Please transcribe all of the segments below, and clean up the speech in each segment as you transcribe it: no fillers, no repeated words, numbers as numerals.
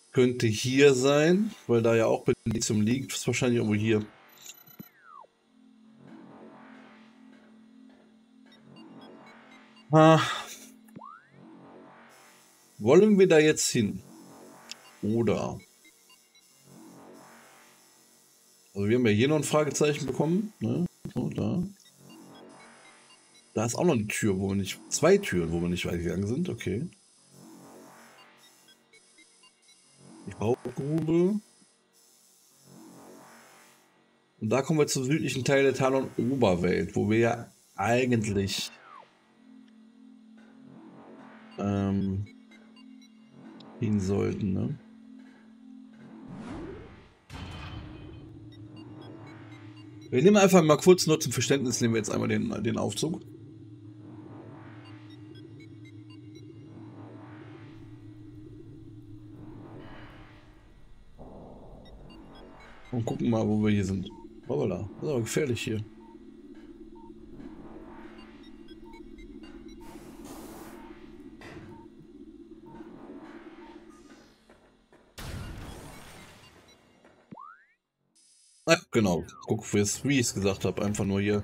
Könnte hier sein, weil da ja auch Benedizium liegt. Ist wahrscheinlich irgendwo hier. Ah. Wollen wir da jetzt hin? Oder? Also wir haben ja hier noch ein Fragezeichen bekommen. Ne? So, da. Da ist auch noch eine Tür, wo wir nicht. Zwei Türen, wo wir nicht weitergegangen sind. Okay. Die Hauptgrube. Und da kommen wir zum südlichen Teil der Talon-Oberwelt, wo wir ja eigentlich hin sollten, ne? Wir nehmen einfach mal kurz nur zum Verständnis, nehmen wir jetzt einmal den Aufzug. Und gucken mal, wo wir hier sind. Hoppala, das ist aber gefährlich hier. Ah, genau. Guck, wie ich es gesagt habe. Einfach nur hier.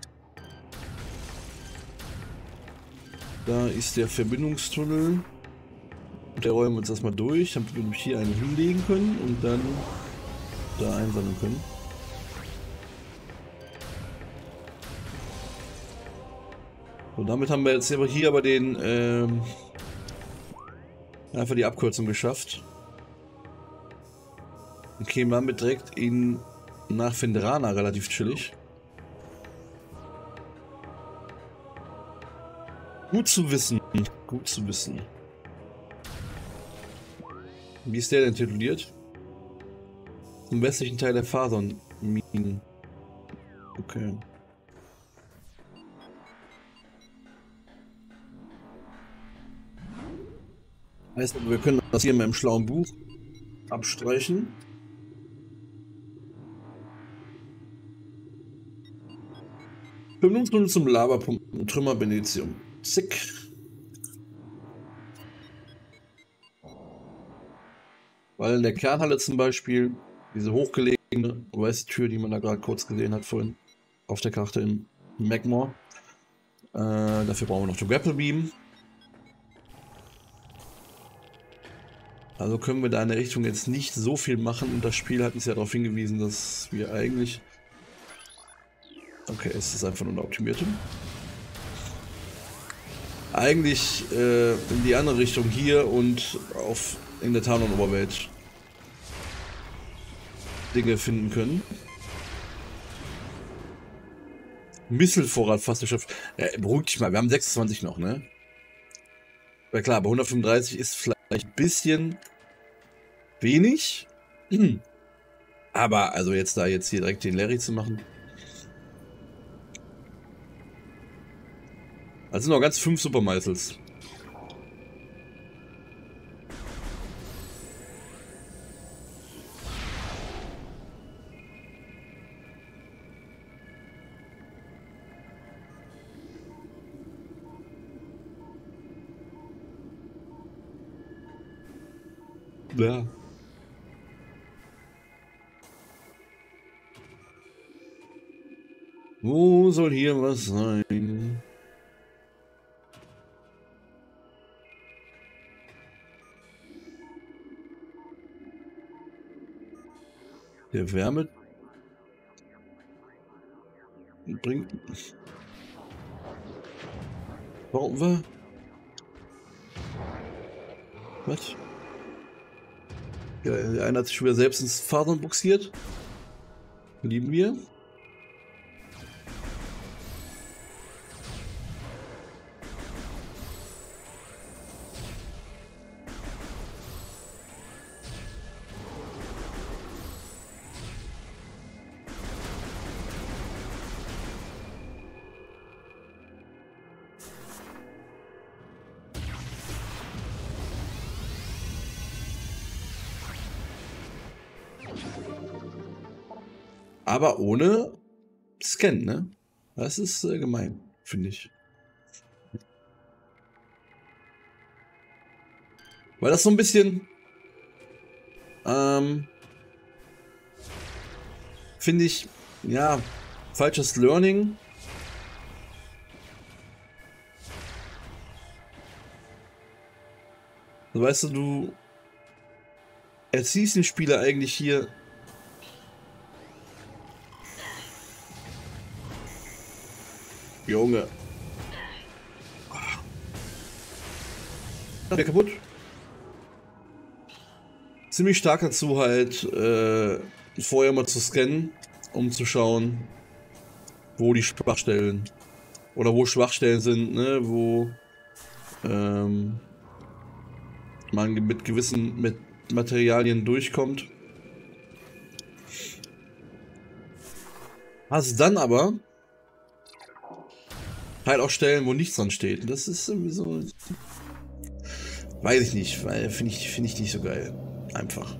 Da ist der Verbindungstunnel. Der räumen wir uns erstmal durch, damit wir hier einen hinlegen können und dann da einsammeln können. Und damit haben wir jetzt hier aber den einfach die Abkürzung geschafft. Und kämen damit direkt nach Phendrana relativ chillig. Gut zu wissen. Gut zu wissen. Wie ist der denn tituliert? Im westlichen Teil der Phazon-Minen. Okay. Heißt aber, wir können das hier in meinem schlauen Buch abstreichen. Verbindungsgründe zum Lavapunkt und Trümmer Benedizium. Zick. Weil in der Kernhalle zum Beispiel diese hochgelegene weiße Tür, die man da gerade kurz gesehen hat vorhin auf der Karte in Magmore. Dafür brauchen wir noch den Grapple Beam. Also können wir da in der Richtung jetzt nicht so viel machen und das Spiel hat uns ja darauf hingewiesen, dass wir eigentlich... Okay, es ist einfach nur eine optimierte. Eigentlich in die andere Richtung hier und in der Talon-Oberwelt Dinge finden können. Misselvorrat fast geschafft. Beruhig dich mal, wir haben 26 noch, ne? Ja klar, bei 135 ist vielleicht ein bisschen wenig. Aber also jetzt hier direkt den Larry zu machen. Also sind noch ganz 5 Supermeisels. Ja. Wo soll hier was sein? Der Wärme bringt... Warum wir? Was? Ja, der eine hat sich schon wieder selbst ins Fahrrad buxiert. Lieben wir. Aber ohne Scan, ne? Das ist gemein, finde ich. Weil das so ein bisschen... Finde ich, ja, falsches Learning. Weißt du, du erziehst den Spieler eigentlich hier Junge. Der kaputt. Ziemlich stark dazu halt vorher mal zu scannen, um zu schauen, wo die Schwachstellen oder wo Schwachstellen sind, ne, wo man mit gewissen Materialien durchkommt. Hast dann aber halt auch Stellen, wo nichts dran steht. Das ist irgendwie so, weiß ich nicht, weil finde ich nicht so geil. Einfach.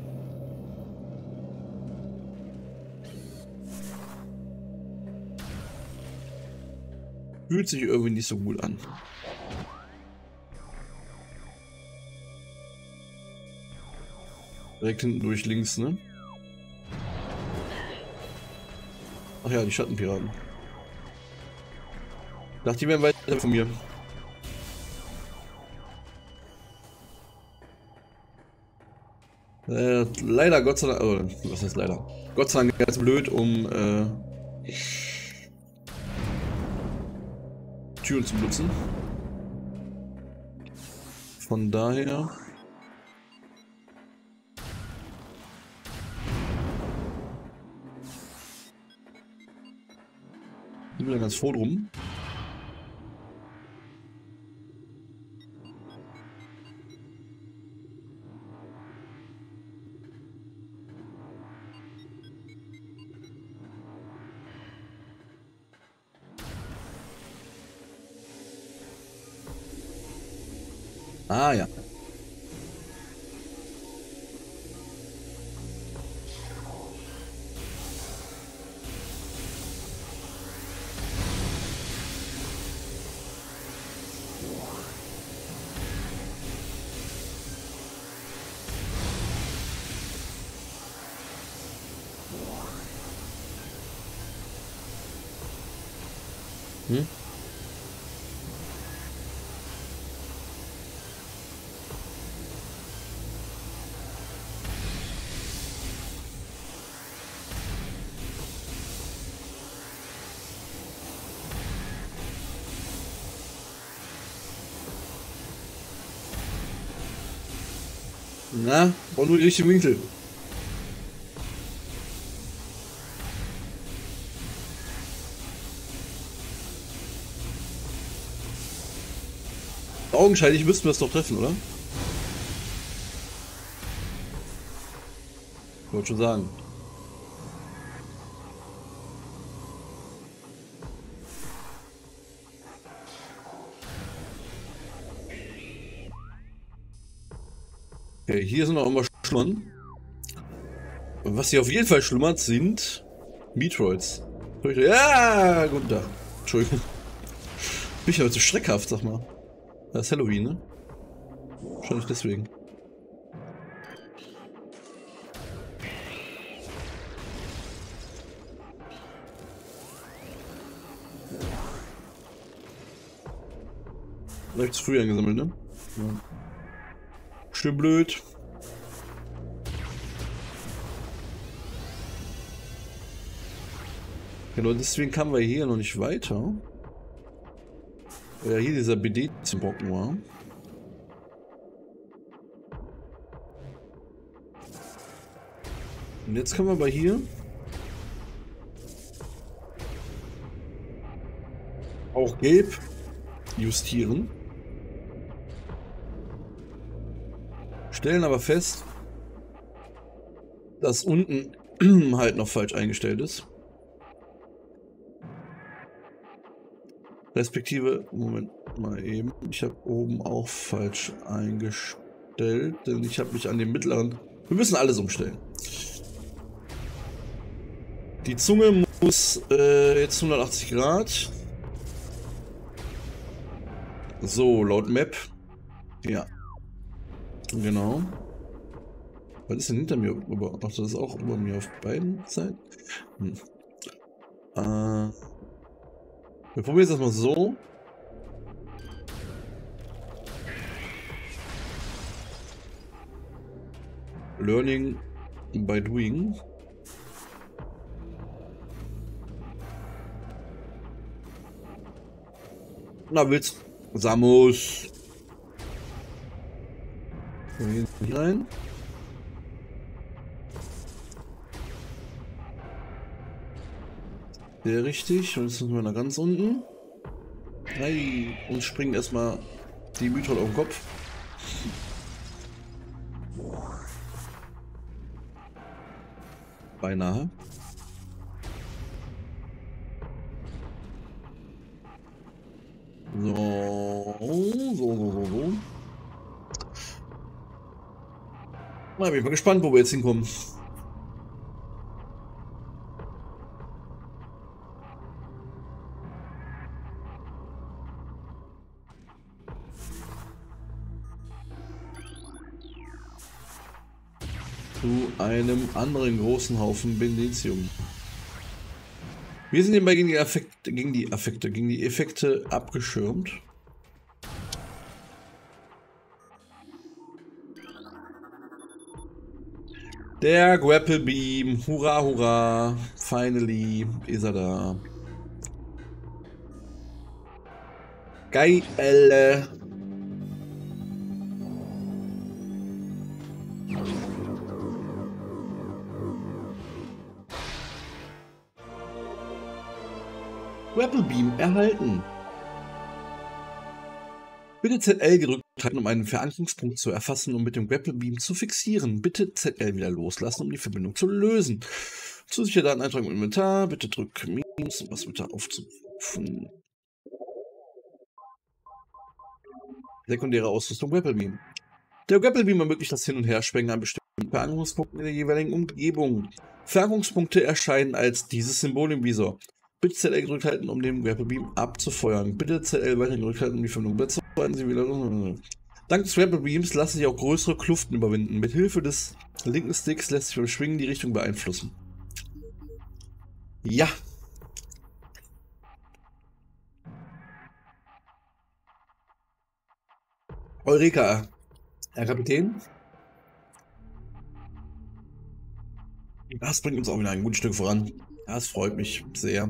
Fühlt sich irgendwie nicht so gut an. Direkt hinten durch links, ne? Ach ja, die Schattenpiraten. Ich dachte, die wären weiter von mir. Leider, Gott sei Dank, was heißt leider? Gott sei Dank ganz blöd, um Türen zu benutzen. Von daher. Ich bin da ganz froh drum. Ah ja. Hm? Na, und nur die richtigen Winkel. Augenscheinlich müssten wir es doch treffen, oder? Ich wollte schon sagen. Okay, hier sind noch immer Schlummern. Was hier auf jeden Fall schlummert, sind Metroids. Ja, guten Tag. Entschuldigung. Bin ich heute so schreckhaft, sag mal. Das ist Halloween, ne? Wahrscheinlich deswegen. Vielleicht zu früh eingesammelt, ne? Ja. Stimmt blöd. Genau, deswegen kamen wir hier noch nicht weiter. Ja, hier dieser BD-Brocken war. Und jetzt können wir aber hier auch gelb justieren. Stellen aber fest, dass unten halt noch falsch eingestellt ist. Respektive, Moment mal eben, ich habe oben auch falsch eingestellt, denn ich habe mich an den mittleren... Wir müssen alles umstellen. Die Zunge muss jetzt 180 Grad. So, laut Map. Ja. Genau. Was ist denn hinter mir? Ach, das ist auch über mir auf beiden Seiten. Hm. Wir probieren es erstmal so. Learning by doing. Na, willst Samus. Wir gehen hier rein. Sehr richtig. Und jetzt sind wir nach ganz unten. Hey, und springen erstmal die Mythos auf den Kopf. Beinahe. So. Na, bin ich mal gespannt, wo wir jetzt hinkommen. Zu einem anderen großen Haufen Benedizium. Wir sind hierbei gegen die Effekte abgeschirmt. Der Grapple Beam, hurra, hurra, finally ist er da. Geil. Grapple Beam erhalten. Bitte ZL gedrückt halten, um einen Verankerungspunkt zu erfassen und mit dem Grapple Beam zu fixieren. Bitte ZL wieder loslassen, um die Verbindung zu lösen. Zusätzliche Dateneintrag im Inventar. Bitte drück Minus, um was bitte aufzurufen. Sekundäre Ausrüstung Grapple Beam. Der Grapple Beam ermöglicht das Hin- und Herschwenken an bestimmten Verankerungspunkten in der jeweiligen Umgebung. Verankerungspunkte erscheinen als dieses Symbol im Visor. Bitte ZL gedrückt halten, um den Grapple Beam abzufeuern. Bitte ZL weiter gedrückt halten, um die Verbindung zu Sie wieder. Dank des Grapple Beams lassen sich auch größere Kluften überwinden. Mit Hilfe des linken Sticks lässt sich beim Schwingen die Richtung beeinflussen. Ja. Eureka, Herr Kapitän. Das bringt uns auch wieder ein gutes Stück voran. Das freut mich sehr.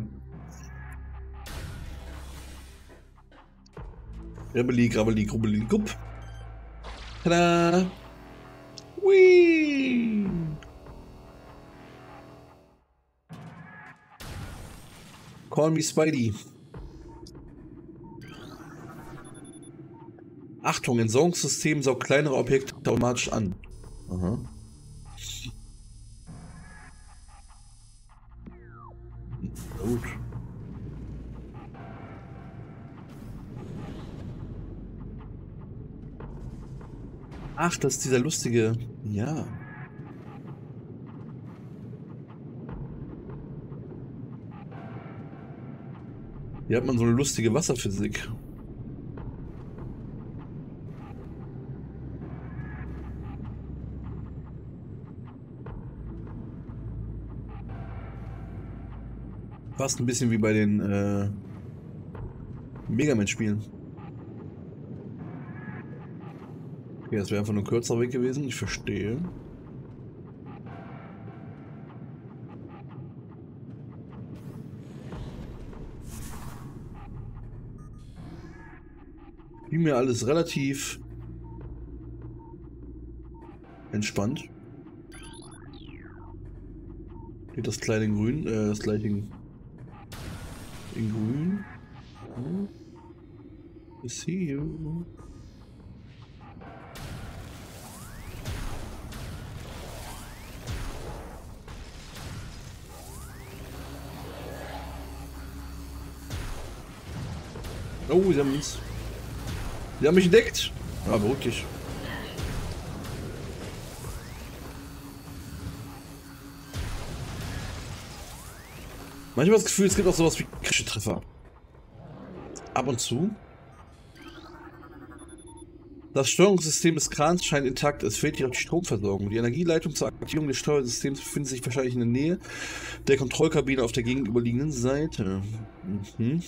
Grabbeli, grabbeli, grubbeli, gupp. Tada! Whee! Call me Spidey. Achtung, Entsorgungssystem saugt kleinere Objekte automatisch an. Aha. Gut. Ach, das ist dieser lustige... Ja. Hier hat man so eine lustige Wasserphysik. Fast ein bisschen wie bei den Mega Man-Spielen. Okay, das wäre einfach nur ein kürzerer Weg gewesen. Ich verstehe. Wie mir alles relativ entspannt. Geht das kleine in grün, das gleiche in grün. I see you. Oh, sie haben uns. Sie haben mich entdeckt. Ja, beruhig dich. Manchmal das Gefühl, es gibt auch sowas wie kritische Treffer. Ab und zu. Das Steuerungssystem des Krans scheint intakt. Es fehlt jedoch die Stromversorgung. Die Energieleitung zur Aktivierung des Steuersystems befindet sich wahrscheinlich in der Nähe der Kontrollkabine auf der gegenüberliegenden Seite. Mhm.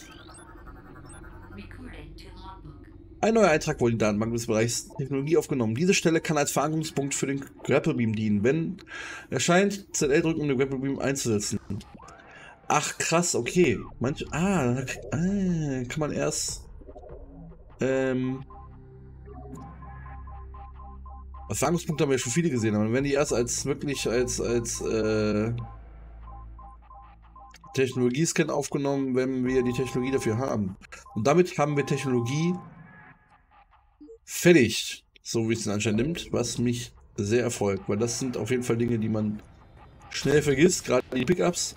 Ein neuer Eintrag wurde in die Datenbank des Bereichs Technologie aufgenommen. Diese Stelle kann als Verankerungspunkt für den Grapple Beam dienen. Wenn erscheint, ZL drücken, um den Grapple Beam einzusetzen. Ach krass, okay. Kann man erst Erfahrungspunkte haben wir ja schon viele gesehen, aber wenn die erst als wirklich als Technologiescan aufgenommen, wenn wir die Technologie dafür haben. Und damit haben wir Technologie fertig, so wie es den anscheinend nimmt, was mich sehr erfreut, weil das sind auf jeden Fall Dinge, die man schnell vergisst, gerade die Pickups.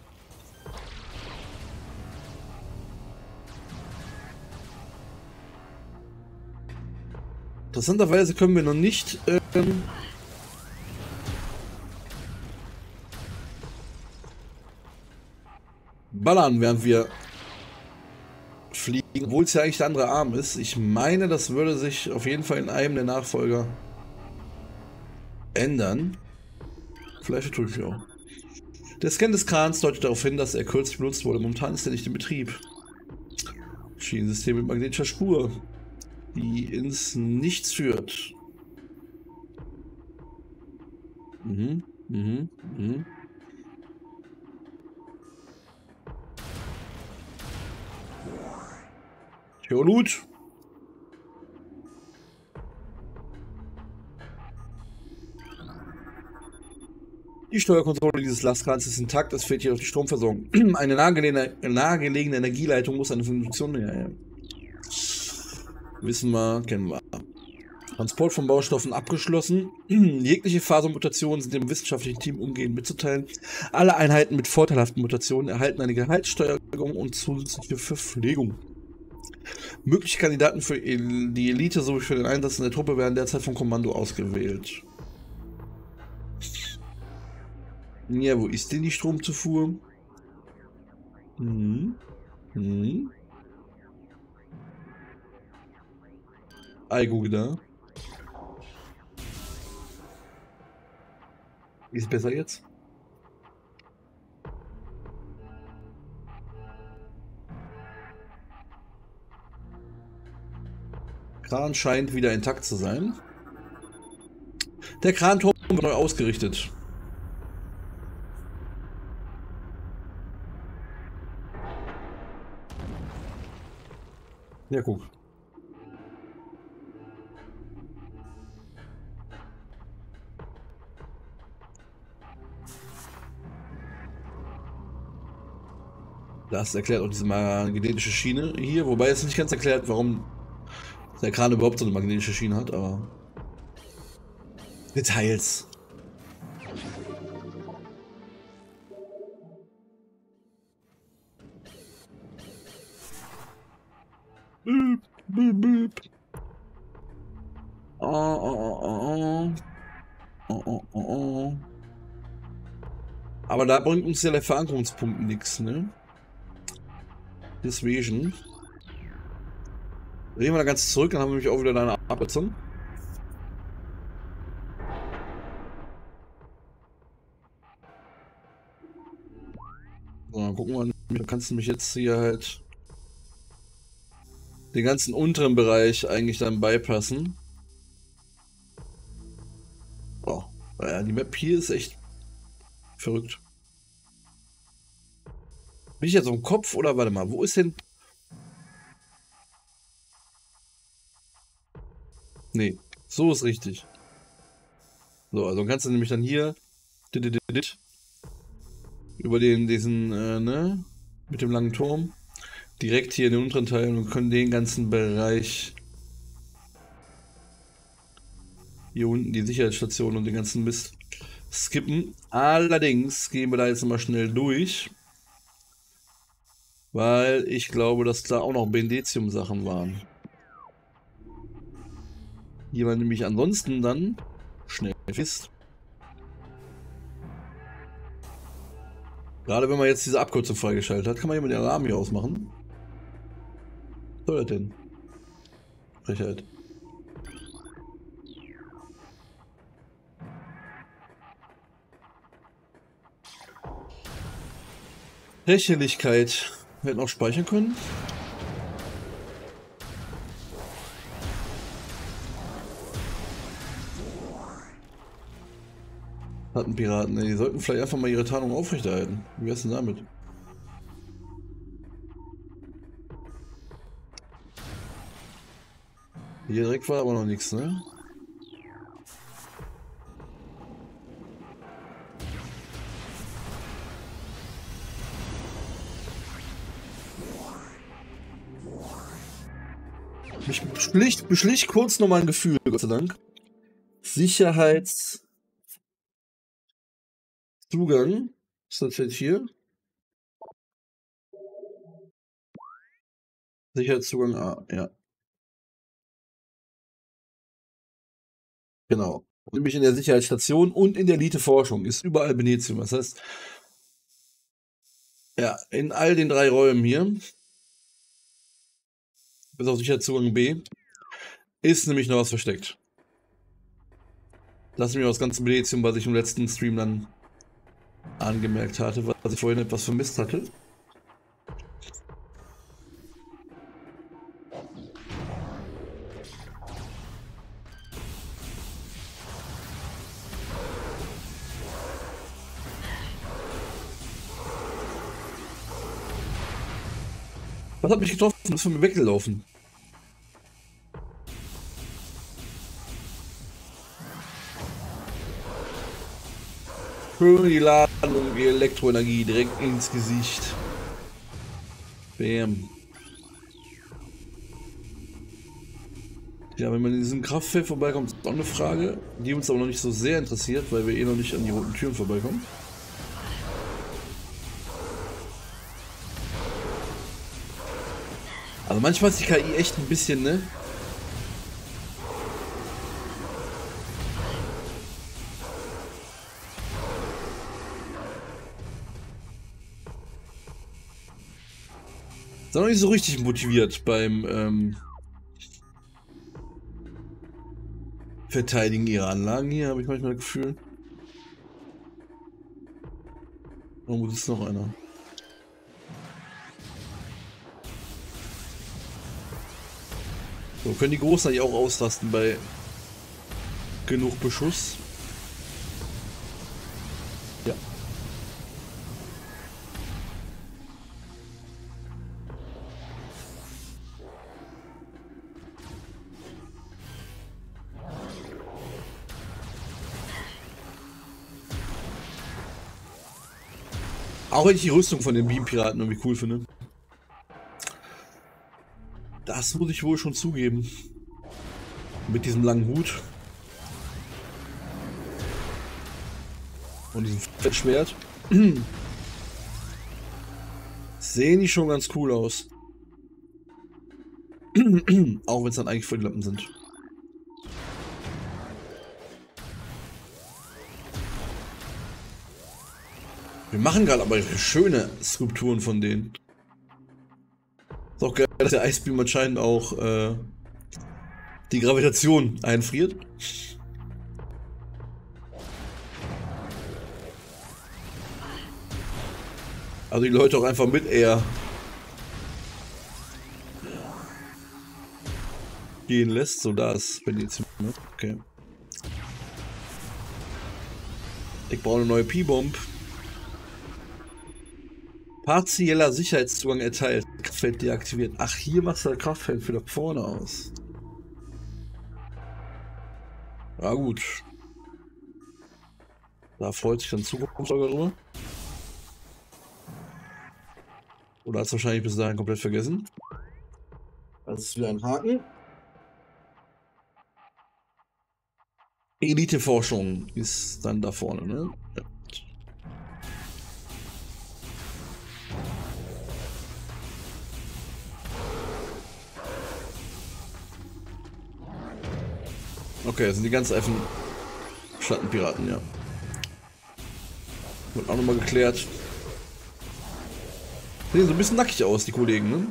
Interessanterweise können wir noch nicht ballern, während wir fliegen, obwohl es ja eigentlich der andere Arm ist. Ich meine, das würde sich auf jeden Fall in einem der Nachfolger ändern. Vielleicht tue ich auch. Der Scan des Krans deutet darauf hin, dass er kürzlich benutzt wurde. Momentan ist er nicht in Betrieb. Schienensystem mit magnetischer Spur, die ins Nichts führt. Theolut. Die Steuerkontrolle dieses Lastkrans ist intakt, es fehlt jedoch die Stromversorgung. Eine nahegelegene Energieleitung muss eine Funktion. Ja. Wissen wir, kennen wir. Transport von Baustoffen abgeschlossen. Jegliche Phasenmutationen sind dem wissenschaftlichen Team umgehend mitzuteilen. Alle Einheiten mit vorteilhaften Mutationen erhalten eine Gehaltssteigerung und zusätzliche Verpflegung. Mögliche Kandidaten für die Elite sowie für den Einsatz in der Truppe werden derzeit vom Kommando ausgewählt. Ja, wo ist denn die Stromzufuhr? Eigo da. Ist besser jetzt? Kran scheint wieder intakt zu sein. Der Kranturm wird neu ausgerichtet. Ja, guck. Das erklärt auch diese magnetische Schiene hier, wobei es nicht ganz erklärt, warum der Kran überhaupt so eine magnetische Schiene hat, aber Details. Aber da bringt uns ja der Verankerungspunkt nichts, ne? Deswegen. Drehen wir da ganz zurück, dann haben wir nämlich auch wieder eine Abkürzung. So, dann gucken wir, da kannst du mich jetzt hier halt den ganzen unteren Bereich eigentlich dann beipassen. Oh, ja, die Map hier ist echt verrückt. Bin ich jetzt am Kopf oder warte mal, wo ist denn... Nee, so ist richtig. So, also kannst du nämlich dann hier über diesen, ne, mit dem langen Turm direkt hier in den unteren Teil und können den ganzen Bereich hier unten, die Sicherheitsstation und den ganzen Mist skippen. Allerdings gehen wir da jetzt mal schnell durch, weil ich glaube, dass da auch noch Bendezium-Sachen waren. Hier war nämlich ansonsten dann schnell fest. Gerade wenn man jetzt diese Abkürzung freigeschaltet hat, kann man hier mit den Alarm hier ausmachen. Was soll das denn? Frechheit. Lächerlichkeit. Wir hätten auch speichern können. Hatten Piraten, ne? Die sollten vielleicht einfach mal ihre Tarnung aufrechterhalten. Wie wär's denn damit? Hier direkt war aber noch nichts, ne? Mich beschlich kurz nochmal ein Gefühl, Gott sei Dank. Sicherheitszugang. Ist das jetzt hier? Sicherheitszugang A, ja. Genau. Nämlich in der Sicherheitsstation und in der Elite-Forschung ist überall Benetium. Das heißt, ja, in all den 3 Räumen hier, bis auf Sicherheitszugang B, ist nämlich noch was versteckt. Das ist nämlich das ganze Benetium, was ich im letzten Stream dann angemerkt hatte, was ich vorhin etwas vermisst hatte. Was hat mich getroffen? Das ist von mir weggelaufen. Schön die Ladung, die Elektroenergie direkt ins Gesicht. Bam. Ja, wenn man in diesem Kraftfeld vorbeikommt, ist auch eine Frage, die uns aber noch nicht so sehr interessiert, weil wir eh noch nicht an die roten Türen vorbeikommen. Also manchmal ist die KI echt ein bisschen, ne? Ist auch noch nicht so richtig motiviert beim Verteidigen ihrer Anlagen hier, habe ich manchmal das Gefühl. Oh, wo ist noch einer? So, können die Großen eigentlich auch ausrasten bei genug Beschuss? Ja. Auch wenn ich die Rüstung von den Beam-Piraten irgendwie cool finde. Das muss ich wohl schon zugeben. Mit diesem langen Hut. Und diesem Fettschwert. Sehen die schon ganz cool aus. Auch wenn es dann eigentlich voll die Lappen sind. Wir machen gerade aber schöne Skulpturen von denen. Ist auch geil, dass der Eisbeam anscheinend auch die Gravitation einfriert. Also die Leute auch einfach mit Air gehen lässt. So, da ist Benedizium. Okay. Ich brauche eine neue P-Bomb. Partieller Sicherheitszugang erteilt. Kraftfeld deaktiviert. Ach, hier machst du das Kraftfeld für da vorne aus. Ja gut. Da freut sich dann Zukunft darüber. Oder hat es wahrscheinlich bis dahin komplett vergessen. Das ist wieder ein Haken. Elite-Forschung ist dann da vorne, ne? Ja. Okay, das sind die ganz alten Schattenpiraten, ja. Wird auch nochmal geklärt. Sehen so ein bisschen nackig aus, die Kollegen, ne?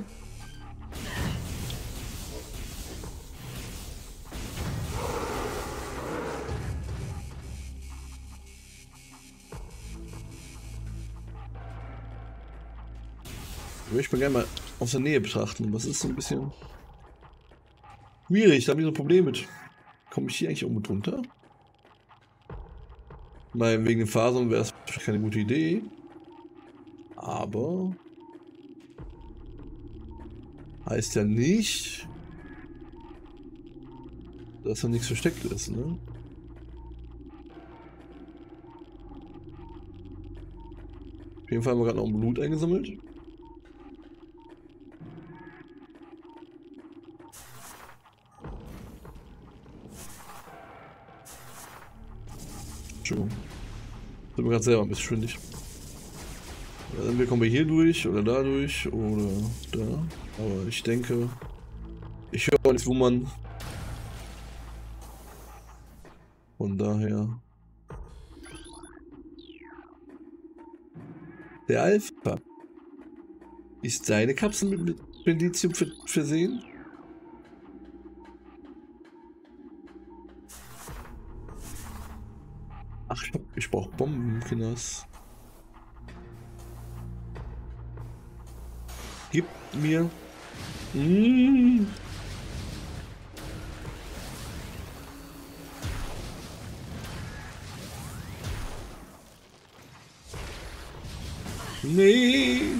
möchte mal gerne mal aus der Nähe betrachten. Das ist so ein bisschen schwierig, da habe ich so ein Problem mit. Komme ich hier eigentlich irgendwo drunter? Weil wegen den Fasern wäre es keine gute Idee. Aber heißt ja nicht, dass da nichts versteckt ist, ne? Auf jeden Fall haben wir gerade noch ein Blut eingesammelt. Entschuldigung. Sind wir gerade selber ein bisschen schwindig. Ja, entweder kommen wir hier durch oder da durch oder da. Aber ich denke, ich höre nicht, wo man. Von daher. Der Alpha. Ist seine Kapsel mit Bendizium versehen? Ach, ich brauche Bomben, Kinders. Gib mir. Mm. Nee.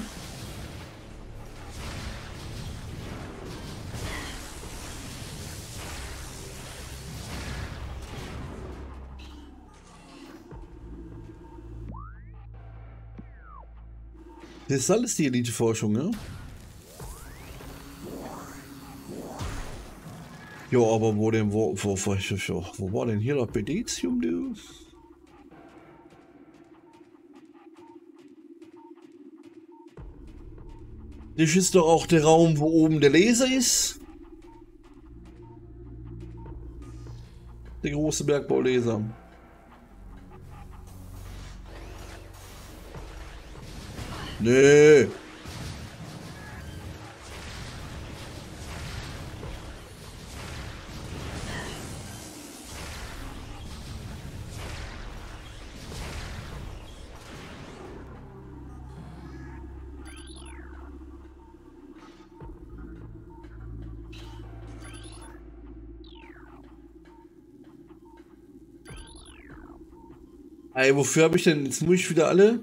Das ist alles die Elite-Forschung, ne? Ja, aber wo denn, wo war denn hier das Bendizium, du? Das ist doch auch der Raum, wo oben der Laser ist. Der große Bergbaulaser. Nee. Ey, wofür habe ich denn? Jetzt muss ich wieder alle.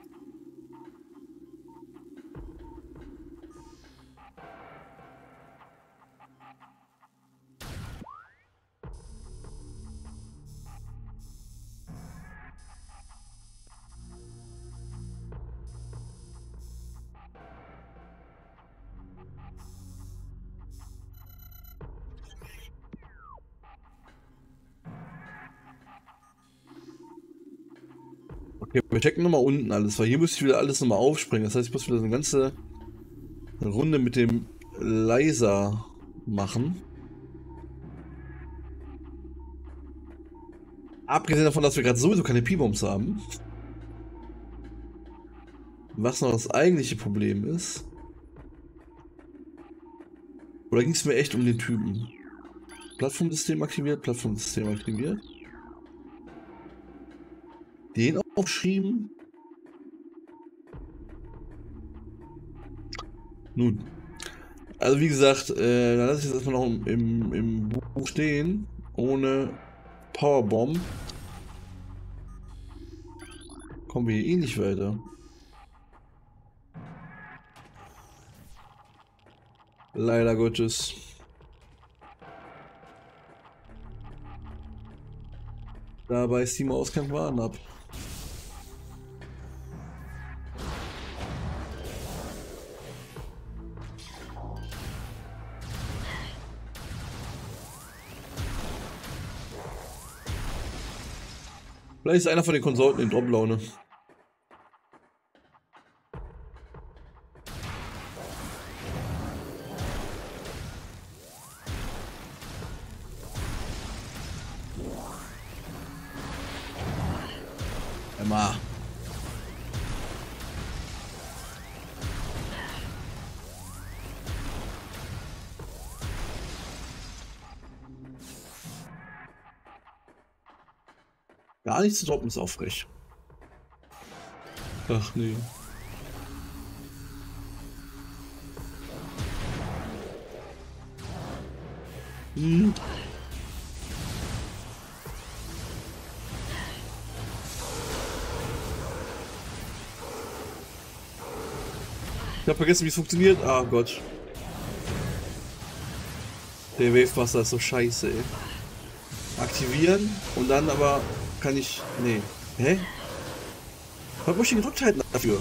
Okay, wir checken nochmal unten alles, weil hier müsste ich wieder alles nochmal aufspringen. Das heißt, ich muss wieder so eine ganze Runde mit dem Laser machen. Abgesehen davon, dass wir gerade sowieso keine P-Bombs haben. Was noch das eigentliche Problem ist. Oder ging es mir echt um den Typen? Plattformsystem aktiviert, Plattformsystem aktiviert. Den aufschrieben. Nun. Also wie gesagt, dann lasse ich das erstmal noch im Buch stehen. Ohne Powerbomb. Kommen wir hier eh nicht weiter. Leider Gottes. Da beißt die Maus kein Waren ab. Vielleicht ist einer von den Konsorten in Drop-Laune. Emma. Gar nicht zu droppen ist auch frech. Ach nee. Hm. Ich hab vergessen, wie es funktioniert. Ah Gott. Der Wavebuster ist so scheiße, ey. Aktivieren und dann aber kann ich. Nee. Hä? Was muss ich gedrückt halten dafür?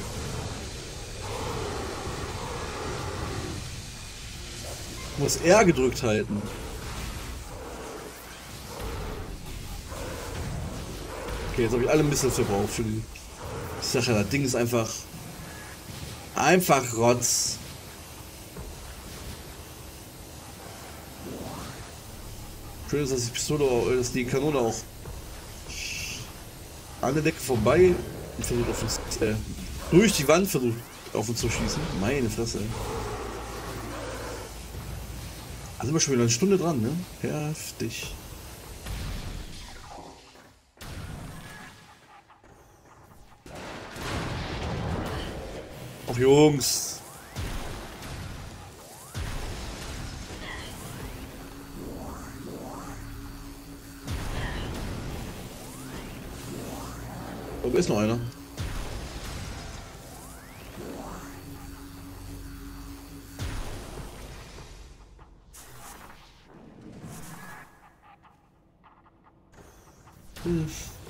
Ich muss R gedrückt halten. Okay, jetzt habe ich alle Missiles verbraucht für die Sache. Das Ding ist einfach. Einfach Rotz. Schön ist, dass die Pistole, dass die Kanone auch an der Decke vorbei und versucht auf uns, durch die Wand versucht auf uns zu schießen. Meine Fresse. Also sind wir schon wieder eine Stunde dran, ne? Heftig. Ach Jungs. Da ist noch einer. Hm.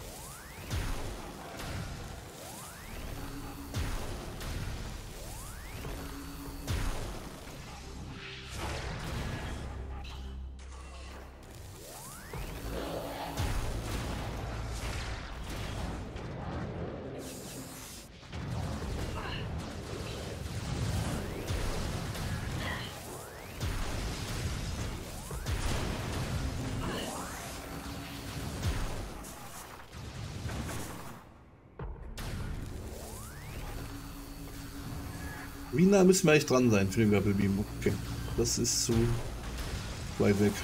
Wie nah müssen wir echt dran sein für den Grapple Beam? Okay. Das ist zu weit weg.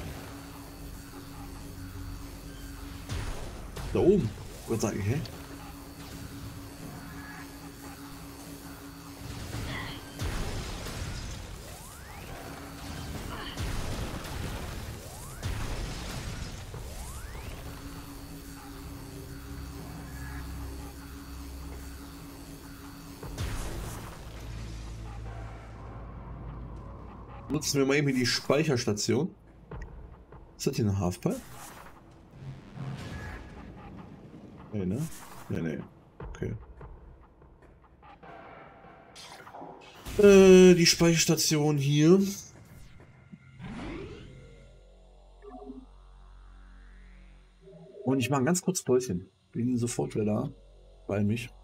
Da oben. Was sag ich, hä? Nutzen wir mal eben die Speicherstation. Ist das hier eine Halfpipe? Nee, ne? Nee, nee. Okay. Die Speicherstation hier. Und ich mache ein ganz kurz Päuschen. Bin sofort wieder da. Bei mich.